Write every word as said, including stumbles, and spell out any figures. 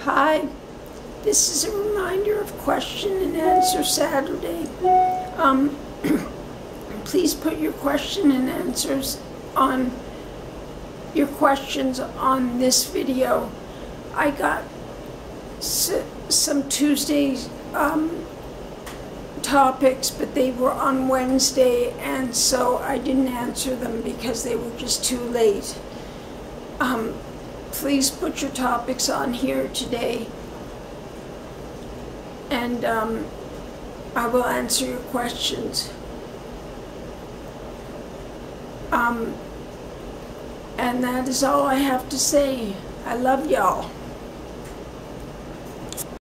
Hi, this is a reminder of question and answer Saturday. Um, please put your question and answers on your questions on this video. I got s some Tuesday um, topics, but they were on Wednesday, and so I didn't answer them because they were just too late. Um, please put your topics on here today, and um, I will answer your questions. Um, and that is all I have to say. I love y'all.